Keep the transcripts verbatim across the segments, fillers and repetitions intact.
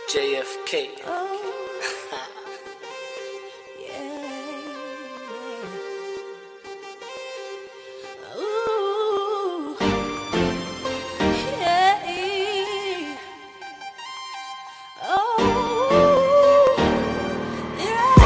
J F K. Oh. Yeah. Ooh. Yeah. Oh. Yeah.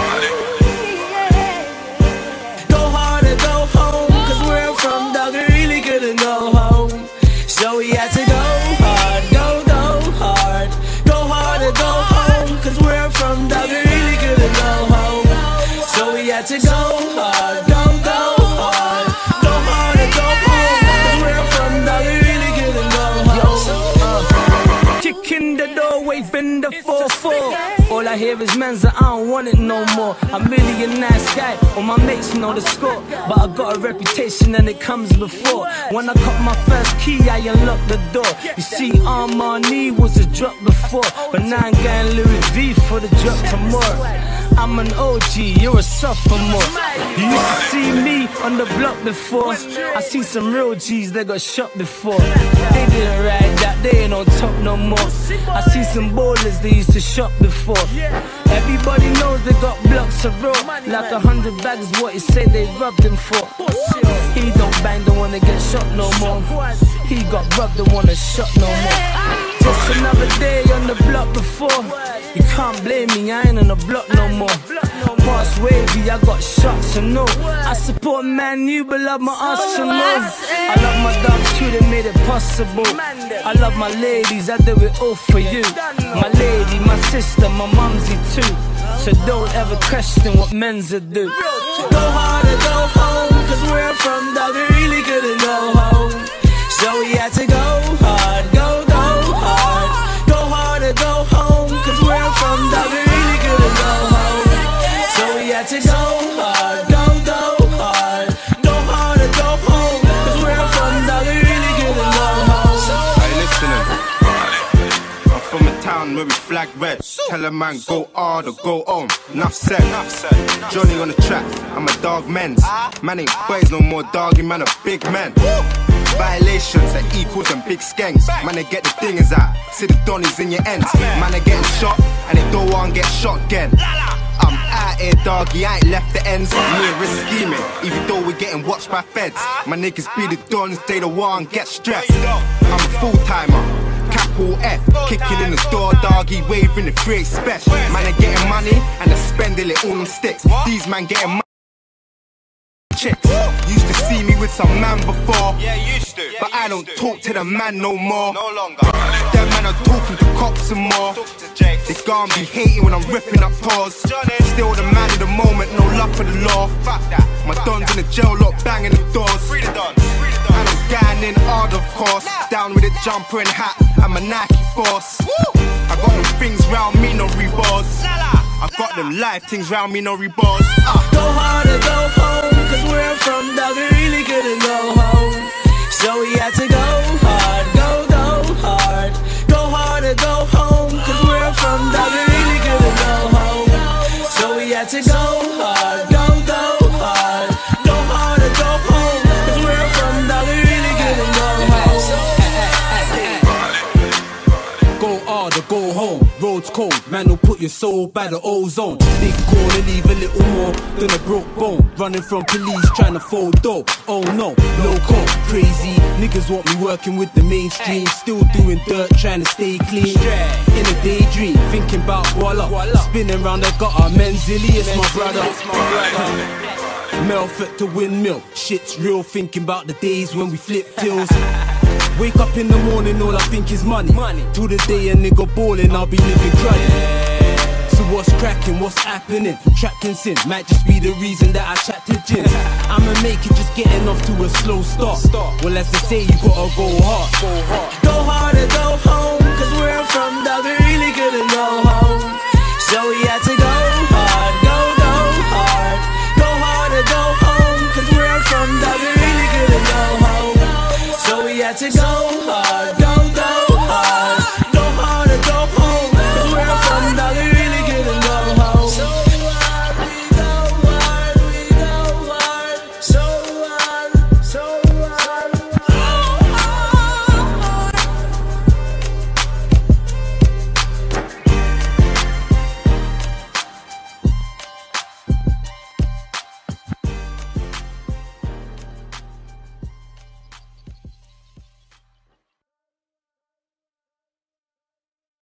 Go hard or go home, cause where I'm from, dog, we really couldn't go home. So we had to go hard, go, go hard. Go hard or go home, cause where I'm from, dog, we really couldn't go home. So we had to go hard, go, go hard. Go hard or go home, cause where I'm from, dog, we really couldn't go home. uh, Kicking the door, waving the four four. All I hear is men's that I don't want it no more. I'm really a nice guy, all my mates know the score. But I got a reputation and it comes before. When I got my first key, I unlocked the door. You see, Armani was a drop before, but now I'm getting Louis V for the drop tomorrow. I'm an O G, you're a sophomore. You used to see me on the block before. I seen some real G's that got shot before. They didn't ride that, they ain't on top no more. I see some ballers they used to shop before. Everybody knows they got blocks of road. Like a hundred bags what he say they robbed him for. He don't bang, don't wanna get shot no more. He got robbed, don't wanna shot no more. Just another day on the block before. You can't blame me, I ain't on the block no more. Pass wavy, I got shots and no. I support Man U, but love my Arsenal. I love my dogs too, they made it possible. I love my ladies, I do it all for you. My lady, my sister, my mumsy too. So don't ever question what men's are do. Go hard or go home, cause where I'm from, dog, we really couldn't go home. So we had to go hard, go, go hard. Go hard or go home, cause where I'm from, dog, we really couldn't go home. So we had to go hard, go, go hard. Go hard or go home, cause where I'm from, dog, we really couldn't go home. Hey, listening, I'm from a town where we flag red. Tell a man go hard or go home. Enough said. Johnny on the track, I'm a dog men's. Man ain't boys no more, doggy man a big man. Violations that equals them big skanks. Man, they get the dingers out. See the donnies in your ends. Man, they getting shot and they don't want to get shot again. I'm out here, doggy, I ain't left the ends. Me and risk scheming, even though we're getting watched by feds. My niggas be the dons, they the one get stressed. I'm a full timer, capital F, kicking in the door, doggy, waving the free special. Man, they getting money and they spending it all on sticks. These man getting money. Chicks. Used to see me with some man before, yeah, used to. But I don't talk to the man no more. No longer. Them man are talking to cops and more. They gon' be hating when I'm ripping up paws. Still the man of the moment, no love for the law. Fuck that. My don's in the jail lock, banging the doors. Free the dons. And I'm going in hard, of course. Down with a jumper and hat and my Nike Force. I got them things round me, no rebars. I got them live things round me, no rebars. Uh. Go hard or go home, cause where I'm from, dog, we really couldn't go home. So we had to go hard, go, go hard. Go hard or go home, cause where I'm from, dog, we really couldn't go home. So we had to go hard, go, go hard. Go hard or go home, cause where I'm from, dog, we really couldn't go home. Go hard or go home, road's cold, man will put your soul by the ozone. Big call and leave a little more than a broke bone. Running from police trying to fold dough. Oh no, loco, crazy. Niggas want me working with the mainstream. Still doing dirt, trying to stay clean. In a daydream, thinking about voila. Spinning round the gutter, Menzili, it's my brother. Melfort to windmill, shit's real. Thinking about the days when we flip tills. Wake up in the morning, all I think is money. money. Till the day a nigga ballin', I'll be living cruddy. So what's cracking, what's happening? Trapped in sin, might just be the reason that I chat to gins. I'ma make it just getting off to a slow start. Well, as they say, you gotta go hard. Go hard, go hard or go home.